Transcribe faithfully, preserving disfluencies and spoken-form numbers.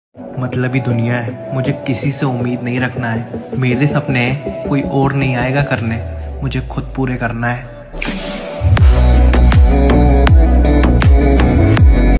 मतलबी दुनिया है, मुझे किसी से उम्मीद नहीं रखना है। मेरे सपने कोई और नहीं आएगा करने, मुझे खुद पूरे करना है।